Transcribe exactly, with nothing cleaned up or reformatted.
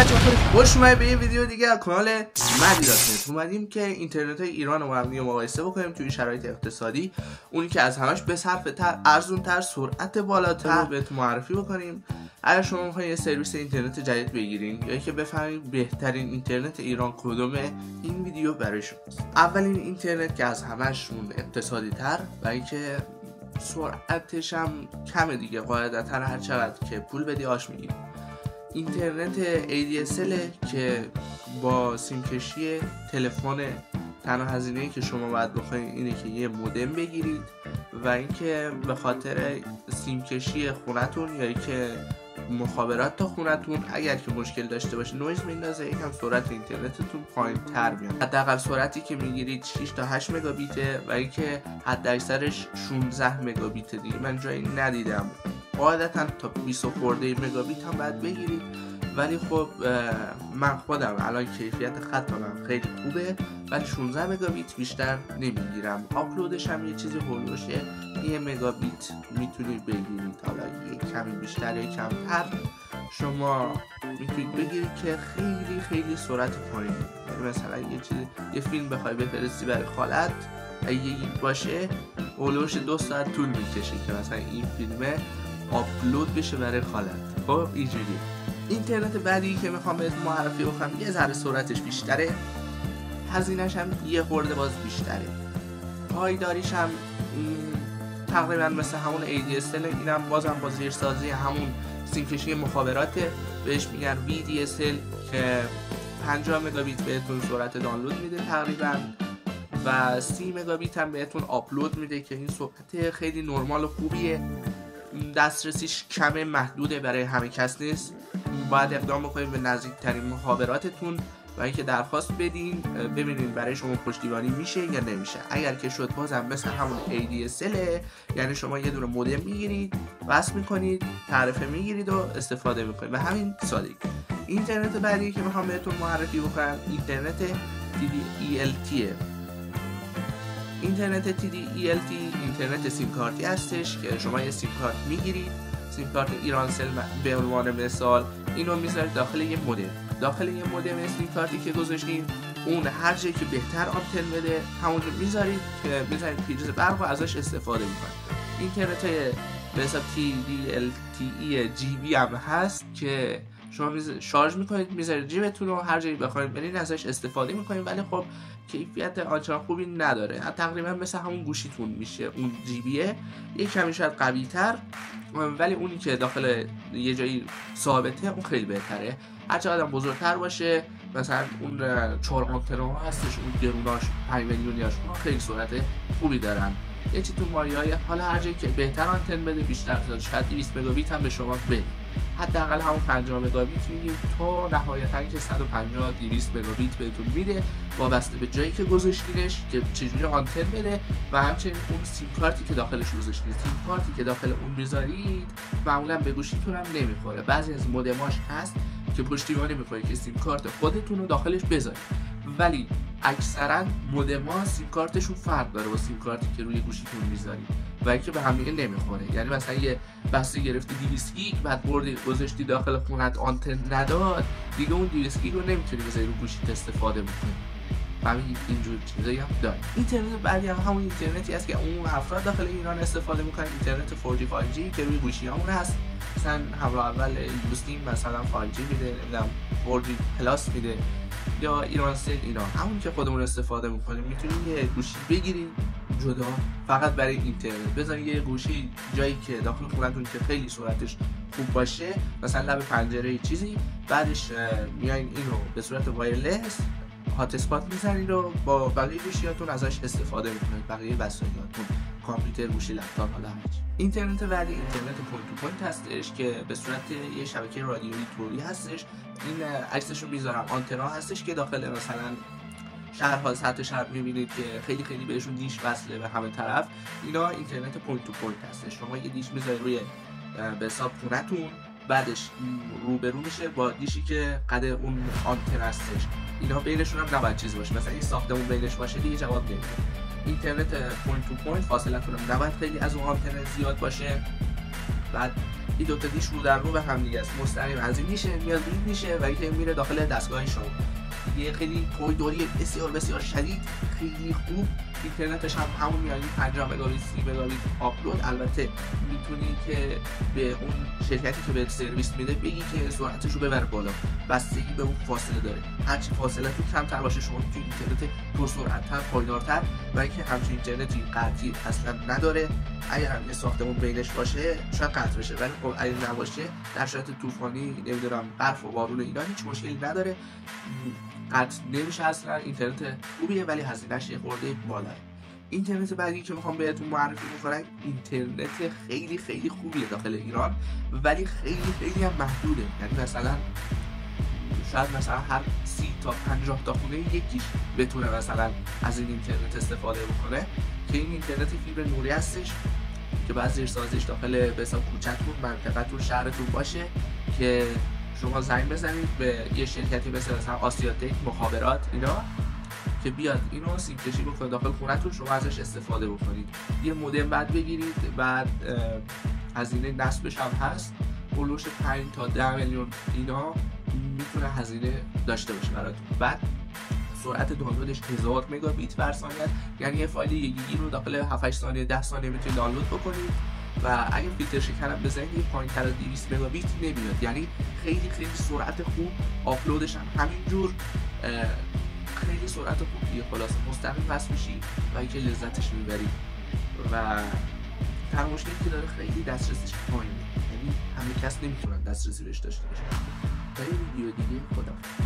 بچه‌ها خیلی خوش اومدید به یه ویدیو دیگه از کانال مدی دات نت. اومدیم که اینترنت های ایران رو با هم مقایسه بکنیم توی شرایط اقتصادی. اونی که از همش به صرفه تر، ارزون تر، سرعت بالاتر بهتون معرفی بکنیم. اگر شما می‌خواید یه سرویس اینترنت جدید بگیرین یا اینکه بفهمید بهترین اینترنت ایران کدومه، این ویدیو برای شماست. اولین اینترنت که از همشون اقتصادی تر و اینکه سرعتش هم کمه دیگه، قاعدتاً هر چقدر که پول بدی آش میگیری. اینترنت ای دی اس ال که با سیم کشی تلفن، تنها هزینه‌ای که شما باید بخواید اینه که یه مودم بگیرید و اینکه به خاطر سیم کشی خونتون یا اینکه مخابرات تا خونتون اگر که مشکل داشته باشه نویز میندازه، یکم سرعت اینترنتتون پایین تر میاد. حداقل سرعتی که میگیرید شش تا هشت مگابیته و اینکه حد اکثرش شانزده مگابیته دیگه من جایی ندیدم. قاعدتا تا بیست خورده مگابیت هم باید بگیرید، ولی خب من خودم الان کیفیت خطم خیلی خوبه ولی شانزده مگابیت بیشتر نمیگیرم. آپلودش هم یه چیزی هولوشه یه مگابیت میتونید بگیرید، حالا یه کمی بیشتر یا کمتر شما میتونید بگیرید که خیلی خیلی سرعت پایینه. یعنی مثلا یه چیزی یه فیلم بخوای بفرستی برای خالت اگه یکی باشه هولوش دو ساعت طول میکشه که مثلا این فیلمه آپلود بشه برای خالت. خب اینجوری. اینترنت بعدی که میخوام بهت معرفی بکنم یه ذره سرعتش بیشتره، هزینه‌ش هم یه خورده باز بیشتره، پایداریش هم تقریبا مثل همون ای دی اس ال، اینم بازم با زیرسازی همون سیم کشی مخابراته، بهش میگن وی دی اس ال که پنجاه مگابیت بهتون سرعت دانلود میده تقریبا و سی مگابیت هم بهتون آپلود میده که این سرعت خیلی نرمال و خوبیه. دسترسیش کم محدوده، برای همه کس نیست. باید اقدام بکنید به نزدیکترین مخابراتتون و اینکه درخواست بدین ببینید برای شما پشتیبانی میشه یا نمیشه. اگر که شد بازم مثل همون ای دی اس ال، یعنی شما یه دونه مودم میگیرید، وصل میکنید، تعرفه میگیرید و استفاده میکنید و همین سادگی. اینترنت بعدی که میخوام بهتون معرفی بکنم اینترنت تی دی ای ال تی. اینترنت تی دی ای ال تی اینترنت سیم کارتی هستش که شما یه سیم کارت میگیرید، سیم کارت ایرانسل به عنوان مثال، اینو میذارید داخل یه مودم. داخل یه مودم سیم کارتی که گذاشتین اون هر جایی که بهتر آنتن بده همونجا میذارید که میذارید پریز برق و ازش استفاده میکنید. اینترنت به حساب تی دی ال تی ای جی بی هم هست که شما شارژ میکنید میذارید جیبتون رو هر جایی بخواید برید ازش استفاده میکنید، ولی خب کیفیت آنچنان خوبی نداره. تقریبا مثل همون گوشیتون میشه. اون جی بیه یک کمی شاید قوی تر ولی اونی که داخل یه جایی ثابته اون خیلی بهتره. هر چقدر بزرگتر باشه، مثلا اون چهار آنتنا هستش، اون گروناش پنج میلیونیاش خیلی سرعت خوبی دارن. یه چی تو مایه‌های حالا هر جایی که بهتر آنتن بده بیشتر شاید دویست مگابیت هم به شما بده. حداقل همون پنجاه مگابیت میگیم تا نهایتا که صد و پنجاه دویست مگابیت بهتون میده، وابسته به جایی که گذاشتینش که چجوری آنتن بده و همچنین اون سیم کارتی که داخلش گذاشتید. سیم کارتی که داخل اون میذارید معمولا به گوشیتون هم نمیخوره. بعضی از مودماش هست که پشتیبانی میکنه که سیم کارت خودتون رو داخلش بذارید، ولی اکثرا مودما سیم کارتشون فرق داره با سیم کارتی که روی گوشیتون میذارید و اینکه به هم دیگه نمیخوره. یعنی مثلا یه بسته گرفتی دویست گیگ بعد بردی گذاشتی داخل خونت آنتن نداد، دیگه اون دویست گیگ رو نمیتونی بذاری رو گوشیت استفاده بکنی. همین اینجور چیزایی هم داره. اینترنت بعدی هم همون اینترنتی است که اون افراد داخل ایران استفاده میکنن، اینترنت فور جی فایو جی که روی گوشیامون هست. مثلا همراه اول یوستیم مثلا فایو جی میده، نمیدونم فور جی پلاس میده یا ایرانسل. اینا همون که خودمون استفاده میکنیم. میتونید یه گوشی بگیرید جدا فقط برای اینترنت، بذارید یه گوشی جایی که داخل خونتون که خیلی سرعتش خوب باشه، مثلا لب پنجره چیزی، بعدش میایین اینو به صورت وایرلس هات اسپات میزنید و با بقیه گوشیاتون ازش استفاده میکنید، بقیه وسایلاتون، کامپیوتر، گوشی، لپتاپ، حالا هرچی. اینترنت بعدی اینترنت پوینت تو پوینت هستش که به صورت یه شبکه رادیویی توری هستش. این عکسش رو میذارم، آنتنا هستش که داخل مثلا شهرها سطح شهر میبینید که خیلی خیلی بهشون دیش وصله به همه طرف. اینا اینترنت پوینت تو پوینت هستش. شما یه دیش میذارید روی به حساب خونتون، بعدش روبرو میشه با دیشی که قد اون آنتن هستش. اینا بینشون هم نباید چیز باشه، مثلا این ساختمون بینش باشه دیگه جواب نمیده. اینترنت پوینت تو پوینت فاصلتون هم نباید خیلی از اون آنتن زیاد باشه بعد این دو تا دیش رو در رو به هم دیگه است، مستقیم از این میشه میاد این میشه و اینکه میره داخل دستگاه شما. یه خیلی پایداری بسیار بسیار شدید، خیلی خوب. اینترنتش هم همون میانی پنجاه مگابیت سی مگابیت آپلود. البته میتونی که به اون شرکتی که بهت سرویس میده بگی که سرعتش رو ببر بالا، بستگی به اون فاصله داره. هرچی فاصله تو کمتر باشه شما میتونی اینترنت پرسرعت‌تر، پایدارتر و اینکه همچین اینترنتی قطعی اصلا نداره. اگر هم یه ساختمون بینش باشه شاید قطع بشه، ولی خب اگه نباشه در شرایط طوفانی نمیدونم برف و بارون اینا هیچ مشکلی نداره، قطع نمیشه اصلا. اینترنت خوبیه ولی هزینه‌اش یه خورده بالاه. اینترنت بعدی که میخوام بهتون معرفی بکنم اینترنت خیلی خیلی خوبیه داخل ایران، ولی خیلی خیلی هم محدوده. یعنی مثلا شاید مثلا هر سی تا پنجاه تا خونه یکیش بتونه مثلا از این اینترنت استفاده بکنه، که این اینترنت فیبر نوری هستش که بعد زیرسازیش داخل به حساب کوچه‌تون، منطقه‌تون، شهرتون باشه که شما زنگ بزنید به یه شرکتی مثل مثلا آسیا تک، مخابرات اینا، که بیاد اینو سیم کشی بکنه داخل خونتون، شما ازش استفاده بکنید. یه مودم بعد بگیرید، بعد هزینه نصبش هم هست، اولوش پنج تا ده میلیون اینا میتونه هزینه داشته باشه براتون. بعد سرعت دانلودش هزار مگابیت بر ثانیه، یعنی یه فایل یک گیگی رو داخل هفت هشت ثانیه ده ثانیه میتونید دانلود بکنید و اگه فیلتر شکن هم بزنید یه پایین‌تر از دویست مگابیت نمیاد. یعنی خیلی خیلی سرعت خوب، آپلودش هم همینجور خیلی سرعت خوبیه. خلاصه مستقیم وصل میشی و اینکه لذتش میبری و تنها مشکلی که داره خیلی دسترسیش پایینه، یعنی همه کس نمیتونن دسترسی بهش داشته باشن. تا یه ویدیو دیگه خدا